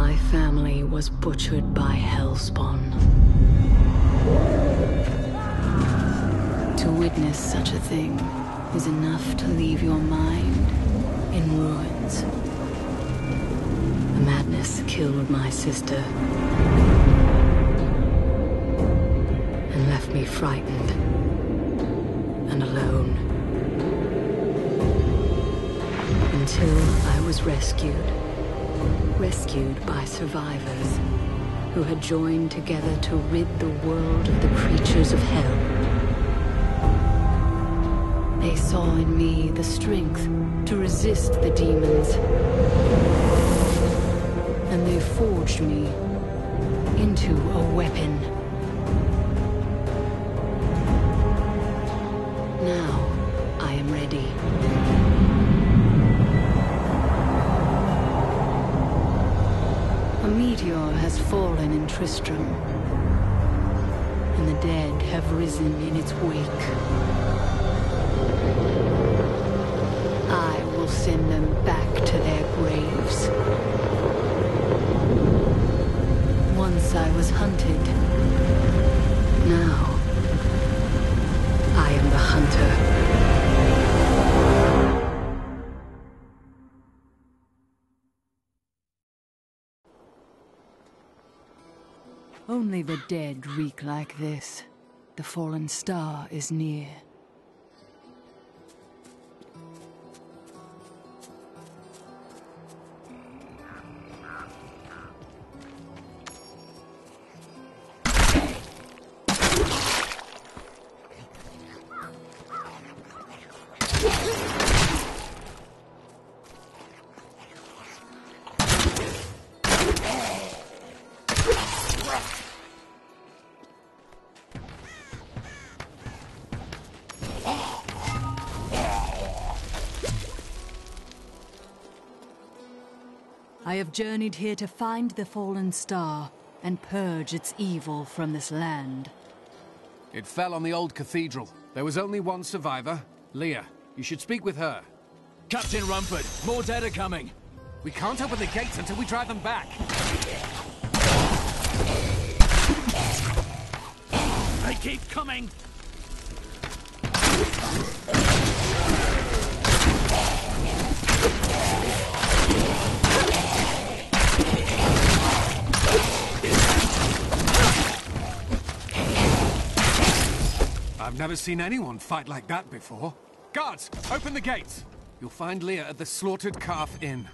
My family was butchered by Hellspawn. To witness such a thing is enough to leave your mind in ruins. The madness killed my sister and left me frightened and alone. Until I was rescued by survivors who had joined together to rid the world of the creatures of hell. They saw in me the strength to resist the demons, and they forged me into a weapon. Now I am ready. A meteor has fallen in Tristram, and the dead have risen in its wake. I will send them back to their graves. Once I was hunted. Now, I am the hunter. Only the dead reek like this. The fallen star is near. I have journeyed here to find the fallen star and purge its evil from this land. It fell on the old cathedral. There was only one survivor, Leah. You should speak with her. Captain Rumford, more dead are coming. We can't open the gates until we drive them back. They keep coming! I've never seen anyone fight like that before. Guards, open the gates! You'll find Leah at the Slaughtered Calf Inn.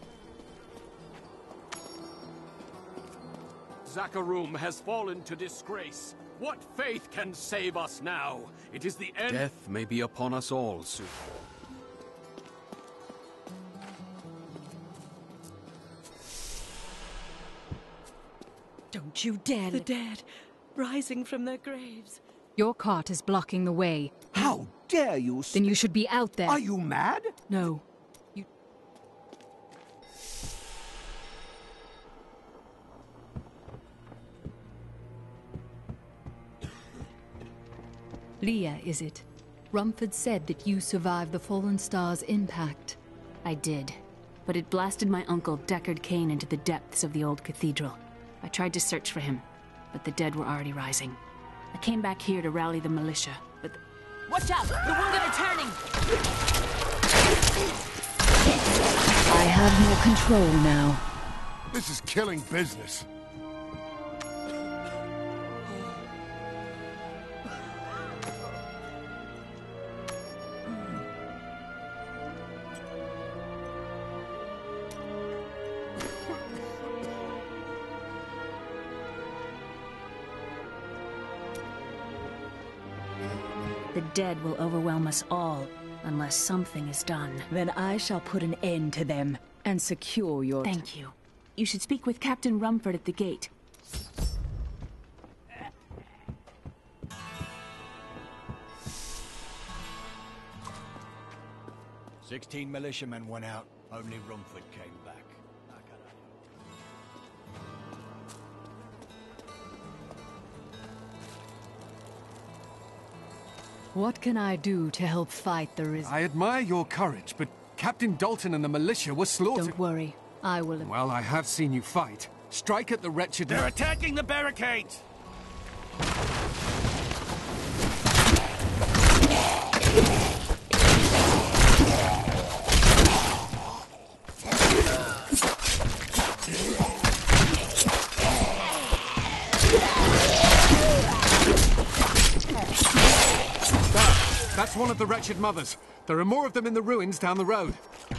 Zakharum has fallen to disgrace. What faith can save us now? It is the end— Death may be upon us all soon. Don't you dare! The dead, rising from their graves. Your cart is blocking the way. How dare you Then you should be out there. Are you mad? No. You... Leah, is it? Rumford said that you survived the Fallen Star's impact. I did, but it blasted my uncle Deckard Cain into the depths of the old cathedral. I tried to search for him, but the dead were already rising. I came back here to rally the militia, but... Watch out! The wounded are turning! I have more control now. This is killing business. The dead will overwhelm us all, unless something is done. Then I shall put an end to them and secure your... Thank you. You should speak with Captain Rumford at the gate. 16 militiamen went out. Only Rumford came back. What can I do to help fight the I admire your courage, but Captain Dalton and the militia were slaughtered. Don't worry. I will... Well, I have seen you fight. Strike at the wretched... They're attacking the barricades! That's one of the wretched mothers. There are more of them in the ruins down the road.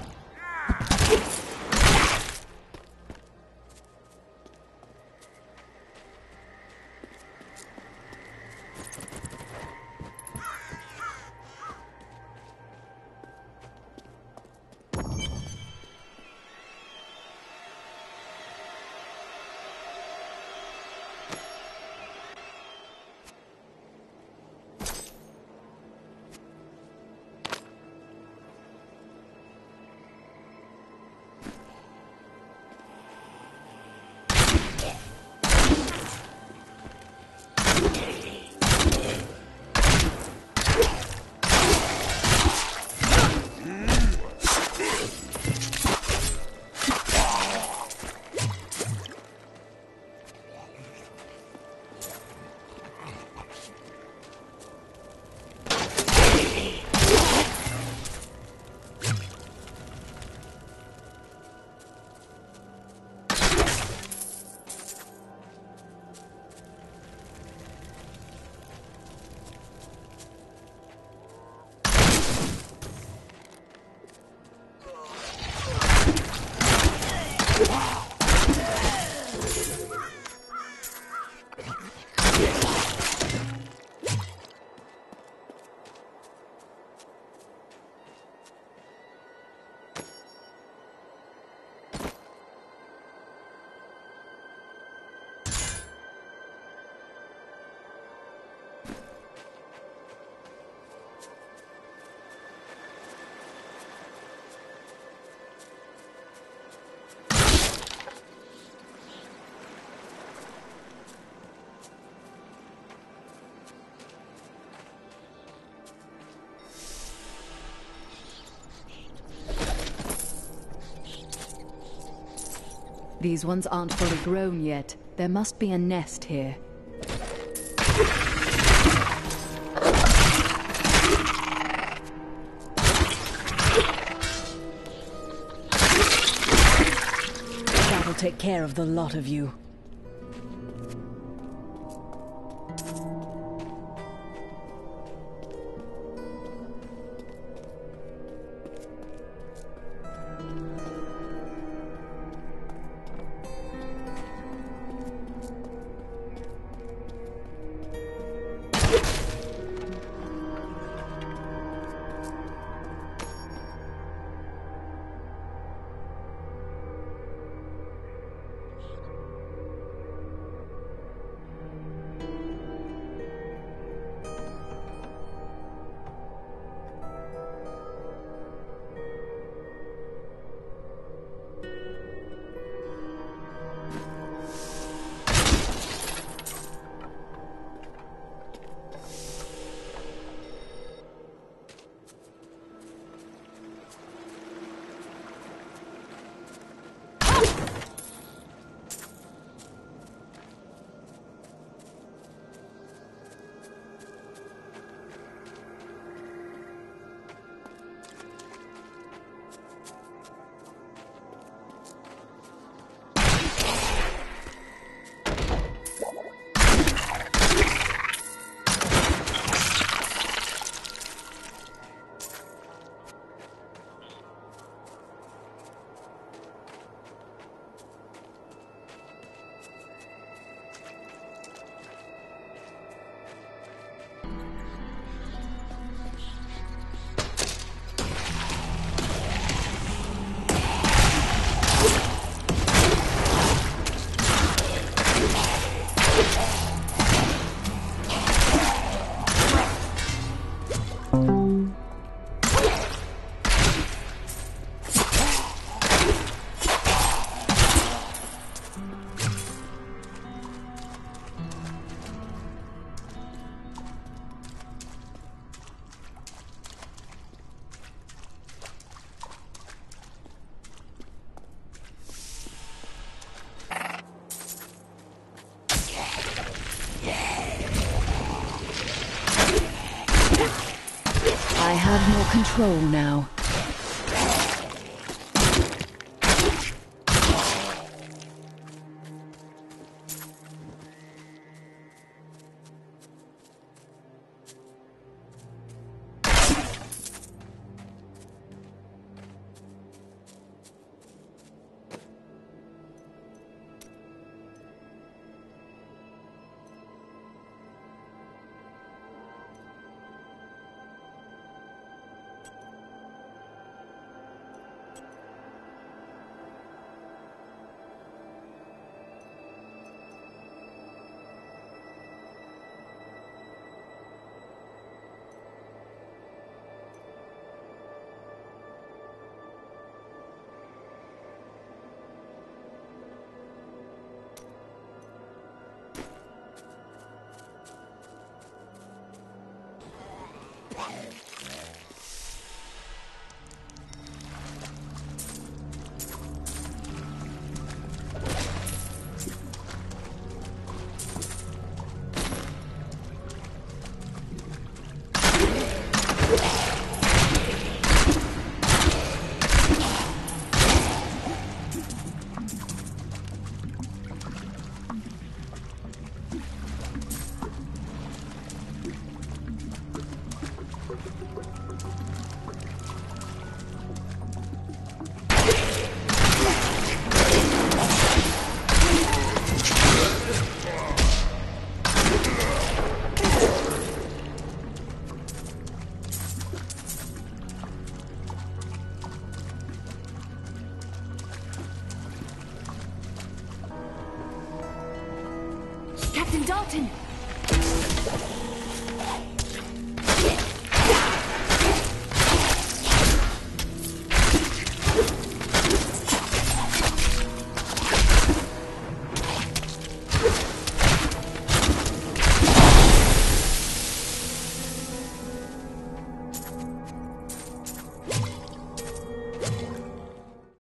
These ones aren't fully grown yet. There must be a nest here. That'll take care of the lot of you. have more control now. Captain Dalton!